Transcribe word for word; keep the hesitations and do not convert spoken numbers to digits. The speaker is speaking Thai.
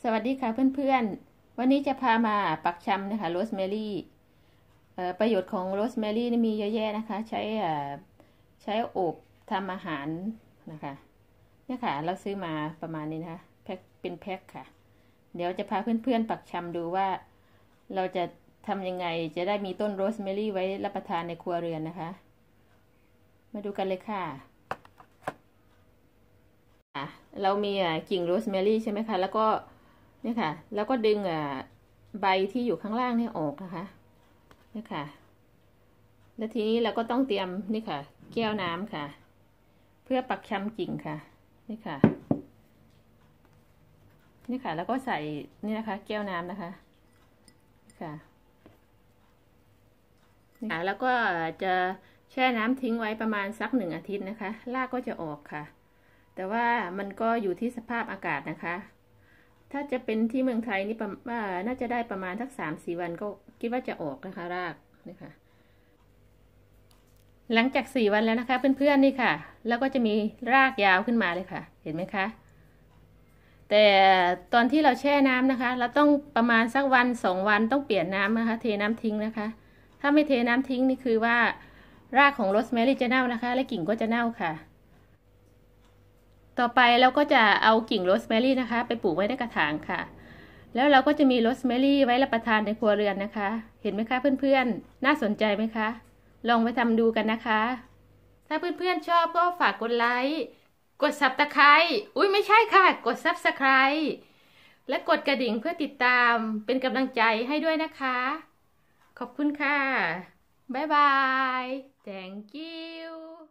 สวัสดีค่ะเพื่อนๆวันนี้จะพามาปักชำนะคะโรสแมรี่ประโยชน์ของโรสแมรี่นี่มีเยอะแยะนะคะใช้ใช้อบทำอาหารนะคะเนี่ยค่ะเราซื้อมาประมาณนี้นะคะแพ็คเป็นแพ็คค่ะเดี๋ยวจะพาเพื่อนๆปักชำดูว่าเราจะทำยังไงจะได้มีต้นโรสแมรี่ไว้รับประทานในครัวเรือนนะคะมาดูกันเลยค่ะเรามีกิ่งโรสแมรี่ใช่ไหมคะแล้วก็เนี่ยค่ะแล้วก็ดึงใบที่อยู่ข้างล่างนี่ออกนะคะนี่ค่ะแล้วทีนี้เราก็ต้องเตรียมนี่ค่ะแก้วน้ำค่ะเพื่อปักชำกิ่งค่ะนี่ค่ะนี่ค่ะแล้วก็ใส่นี่นะคะแก้วน้ำนะคะค่ะค่ะแล้วก็จะแช่น้ำทิ้งไว้ประมาณสักหนึ่งอาทิตย์นะคะรากก็จะออกค่ะแต่ว่ามันก็อยู่ที่สภาพอากาศนะคะถ้าจะเป็นที่เมืองไทยนี่ว่าน่าจะได้ประมาณสักสามสี่วันก็คิดว่าจะออกนะคะรากนี่ค่ะหลังจากสี่วันแล้วนะคะเพื่อนๆนี่ค่ะแล้วก็จะมีรากยาวขึ้นมาเลยค่ะเห็นไหมคะแต่ตอนที่เราแช่น้ำนะคะเราต้องประมาณสักวันสองวันต้องเปลี่ยนน้ำนะคะเทน้ำทิ้งนะคะถ้าไม่เทน้ำทิ้งนี่คือว่ารากของโรสแมรี่จะเน่านะคะและกิ่งก็จะเน่าค่ะต่อไปเราก็จะเอากิ่งโรสแมรี่นะคะไปปลูกไว้ในกระถางค่ะแล้วเราก็จะมีโรสแมรี่ไว้รับประทานในครัวเรือนนะคะเห็นไหมคะเพื่อนๆน่าสนใจไหมคะลองไปทำดูกันนะคะถ้าเพื่อนๆชอบก็ฝากกดไลค์กด ซับสไครบ์ อุ้ยไม่ใช่ค่ะกด ซับสไครบ์ และกดกระดิ่งเพื่อติดตามเป็นกำลังใจให้ด้วยนะคะขอบคุณค่ะบ๊ายบาย thank you